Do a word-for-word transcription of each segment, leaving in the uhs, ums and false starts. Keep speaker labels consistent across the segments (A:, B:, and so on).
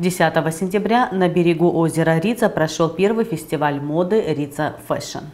A: десятого сентября на берегу озера Рица прошел первый фестиваль моды Рица Fashion.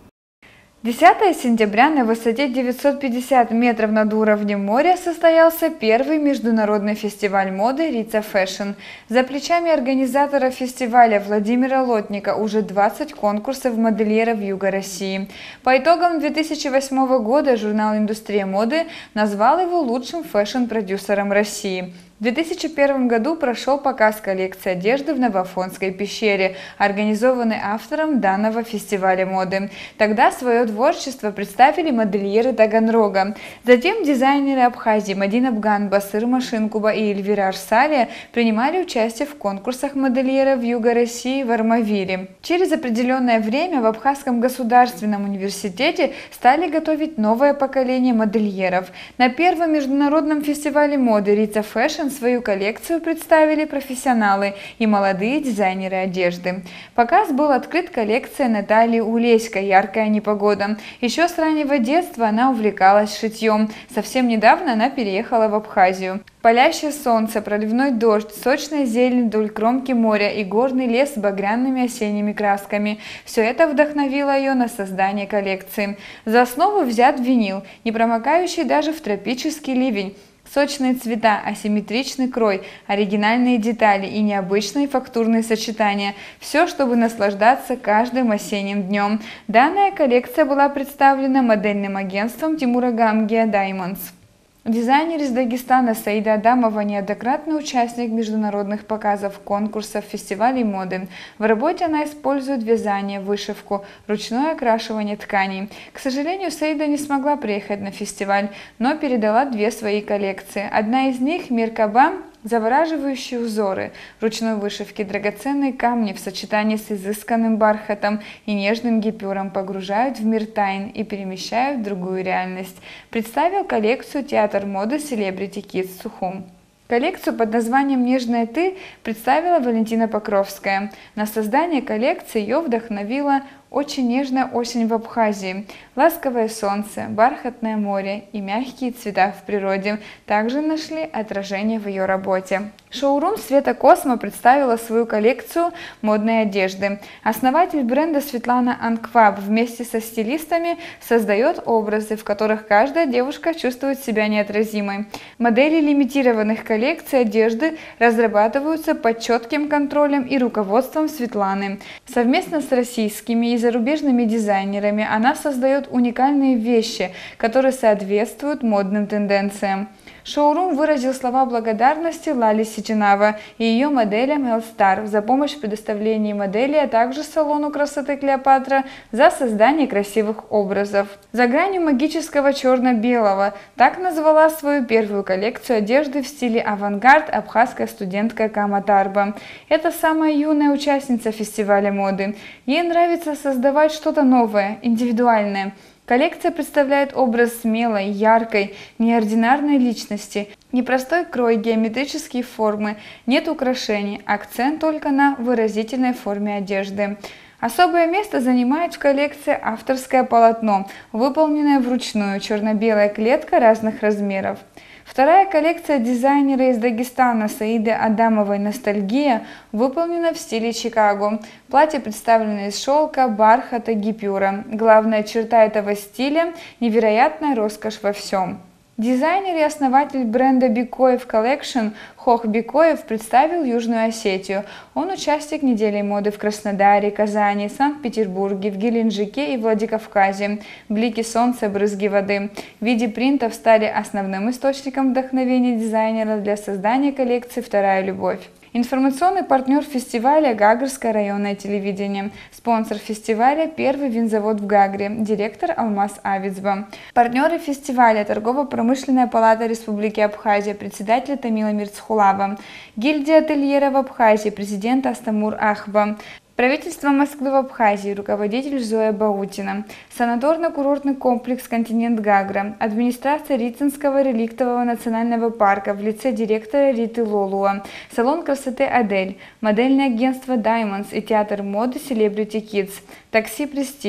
B: десятого сентября на высоте девятьсот пятьдесят метров над уровнем моря состоялся первый международный фестиваль моды Рица Fashion. За плечами организатора фестиваля Владимира Лотника уже двадцать конкурсов модельеров Юга России. По итогам две тысячи восьмого года журнал «Индустрия моды» назвал его лучшим фэшн-продюсером России. В две тысячи первом году прошел показ коллекции одежды в Новоафонской пещере, организованный автором данного фестиваля моды. Тогда свое творчество представили модельеры Таганрога. Затем дизайнеры Абхазии Мадина Бган, Басыр Машинкуба и Эльвира Арсалия принимали участие в конкурсах модельеров Юга России в Армавире. Через определенное время в Абхазском государственном университете стали готовить новое поколение модельеров. На первом международном фестивале моды Рица Fashion свою коллекцию представили профессионалы и молодые дизайнеры одежды. Показ был открыт коллекцией Натальи Улеськой «Яркая непогода». Еще с раннего детства она увлекалась шитьем. Совсем недавно она переехала в Абхазию. Палящее солнце, проливной дождь, сочная зелень вдоль кромки моря и горный лес с багряными осенними красками – все это вдохновило ее на создание коллекции. За основу взят винил, не промокающий даже в тропический ливень. Сочные цвета, асимметричный крой, оригинальные детали и необычные фактурные сочетания – все, чтобы наслаждаться каждым осенним днем. Данная коллекция была представлена модельным агентством Тимура Гамгия Diamonds. Дизайнер из Дагестана Саида Адамова неоднократный участник международных показов, конкурсов, фестивалей моды. В работе она использует вязание, вышивку, ручное окрашивание тканей. К сожалению, Саида не смогла приехать на фестиваль, но передала две свои коллекции. Одна из них – Меркаба. Завораживающие узоры ручной вышивки, драгоценные камни в сочетании с изысканным бархатом и нежным гипюром погружают в мир тайн и перемещают в другую реальность. Представил коллекцию театр моды Celebrity Kids Сухум. Коллекцию под названием «Нежная ты» представила Валентина Покровская. На создание коллекции ее вдохновила очень нежная осень в Абхазии, ласковое солнце, бархатное море и мягкие цвета в природе также нашли отражение в ее работе. Шоурум Света Космо представила свою коллекцию модной одежды. Основатель бренда Светлана Анкваб вместе со стилистами создает образы, в которых каждая девушка чувствует себя неотразимой. Модели лимитированных коллекций одежды разрабатываются под четким контролем и руководством Светланы. Совместно с российскими и зарубежными дизайнерами она создает уникальные вещи, которые соответствуют модным тенденциям. Шоурум выразил слова благодарности Лале Сичинава и ее моделям Элстар за помощь в предоставлении модели, а также салону красоты Клеопатра за создание красивых образов. За гранью магического черно-белого – так назвала свою первую коллекцию одежды в стиле авангард абхазская студентка Кама Тарба. Это самая юная участница фестиваля моды. Ей нравится создавать что-то новое, индивидуальное. Коллекция представляет образ смелой, яркой, неординарной личности. Непростой крой, геометрические формы, нет украшений, акцент только на выразительной форме одежды. Особое место занимает в коллекции авторское полотно, выполненное вручную, черно-белая клетка разных размеров. Вторая коллекция дизайнера из Дагестана Саиды Адамовой «Ностальгия» выполнена в стиле Чикаго. Платье представлено из шелка, бархата, гипюра. Главная черта этого стиля – невероятная роскошь во всем. Дизайнер и основатель бренда Бикоев Collection Хох Бикоев представил Южную Осетию. Он участник недели моды в Краснодаре, Казани, Санкт-Петербурге, в Геленджике и Владикавказе. Блики солнца, брызги воды в виде принтов стали основным источником вдохновения дизайнера для создания коллекции «Вторая любовь». Информационный партнер фестиваля – Гагрское районное телевидение. Спонсор фестиваля – первый винзавод в Гагре, директор Алмаз Авицба. Партнеры фестиваля – Торгово-промышленная палата Республики Абхазия, председатель Тамила Мирцхулава, гильдия ательеров Абхазии, президент Астамур Ахба. Правительство Москвы в Абхазии, руководитель Зоя Баутина, санаторно-курортный комплекс «Континент Гагра», администрация Рицинского реликтового национального парка в лице директора Риты Лолуа, салон красоты «Адель», модельное агентство Diamonds и театр моды Celebrity Kids, такси «Престиж».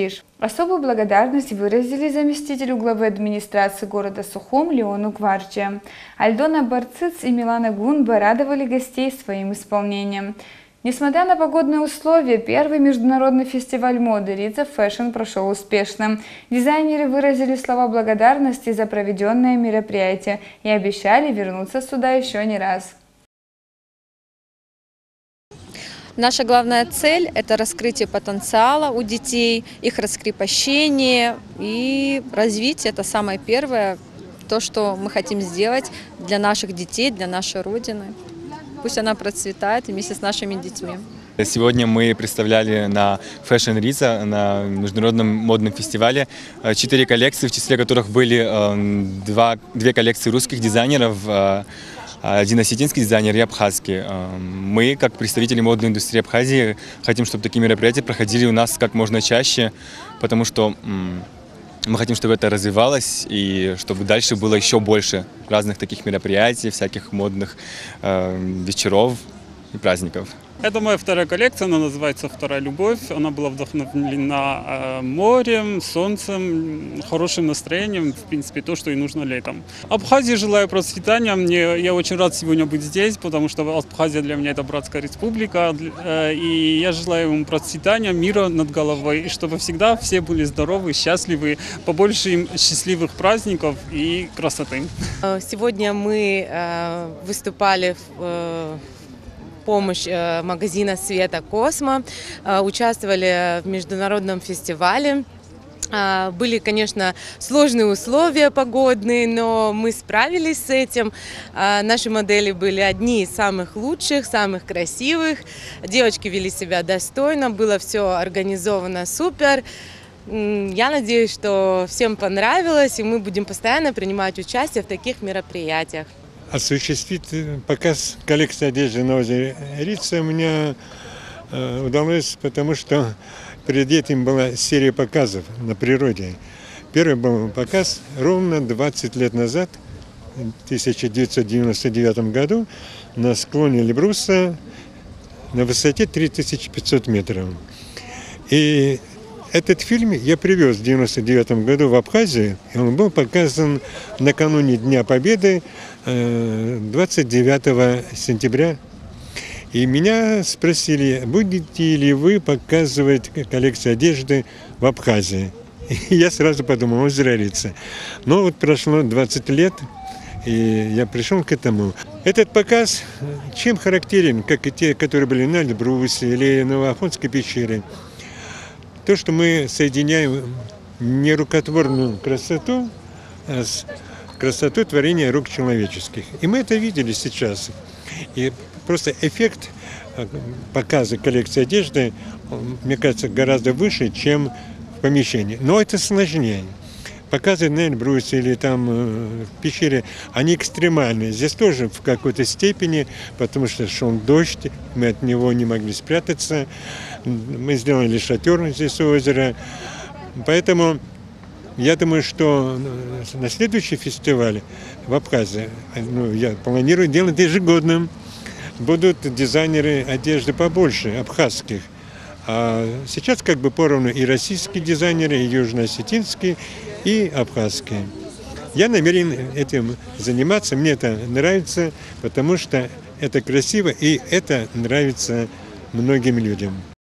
B: Особую благодарность выразили заместителю главы администрации города Сухум Леону Гварче. Альдона Барциц и Милана Гунба радовали гостей своим исполнением. Несмотря на погодные условия, первый международный фестиваль моды Рица Fashion прошел успешно. Дизайнеры выразили слова благодарности за проведенное мероприятие и обещали вернуться сюда еще не раз.
C: Наша главная цель – это раскрытие потенциала у детей, их раскрепощение и развитие. Это самое первое, то, что мы хотим сделать для наших детей, для нашей Родины. Пусть она процветает вместе с нашими детьми.
D: Сегодня мы представляли на Fashion Riza, на международном модном фестивале, четыре коллекции, в числе которых были два, две коллекции русских дизайнеров, один осетинский дизайнер и абхазский. Мы, как представители модной индустрии Абхазии, хотим, чтобы такие мероприятия проходили у нас как можно чаще, потому что мы хотим, чтобы это развивалось и чтобы дальше было еще больше разных таких мероприятий, всяких модных вечеров и праздников.
E: Это моя вторая коллекция, она называется «Вторая любовь». Она была вдохновлена морем, солнцем, хорошим настроением, в принципе, то, что и нужно летом. Абхазии желаю процветания. Мне, я очень рад сегодня быть здесь, потому что Абхазия для меня это братская республика. И я желаю им процветания, мира над головой, и чтобы всегда все были здоровы, счастливы, побольше им счастливых праздников и красоты.
F: Сегодня мы выступали в помощь магазина «Света Космо», участвовали в международном фестивале. Были, конечно, сложные условия погодные, но мы справились с этим. Наши модели были одни из самых лучших, самых красивых. Девочки вели себя достойно, было все организовано супер. Я надеюсь, что всем понравилось, и мы будем постоянно принимать участие в таких мероприятиях.
G: Осуществить показ коллекции одежды на озере Рица мне удалось, потому что перед этим была серия показов на природе. Первый был показ ровно двадцать лет назад, в тысяча девятьсот девяносто девятом году, на склоне Эльбруса на высоте три тысячи пятьсот метров. И этот фильм я привез в девяносто девятом году в Абхазию, и он был показан накануне Дня Победы, двадцать девятого сентября. И меня спросили, будете ли вы показывать коллекцию одежды в Абхазии. И я сразу подумал, озеро Рица. Но вот прошло двадцать лет, и я пришел к этому. Этот показ чем характерен, как и те, которые были на Эльбрусе или на Новоахонской пещере? То, что мы соединяем нерукотворную красоту с красотой творения рук человеческих. И мы это видели сейчас. И просто эффект показа коллекции одежды, мне кажется, гораздо выше, чем в помещении. Но это сложнее. Показы на Эльбрусе или там в пещере, они экстремальные. Здесь тоже в какой-то степени, потому что шел дождь, мы от него не могли спрятаться. Мы сделали шатер здесь у озера. Поэтому я думаю, что на следующий фестиваль в Абхазии, ну, я планирую делать ежегодным, будут дизайнеры одежды побольше, абхазских. А сейчас как бы поровну и российские дизайнеры, и южно-осетинские, и абхазские. Я намерен этим заниматься, мне это нравится, потому что это красиво, и это нравится многим людям.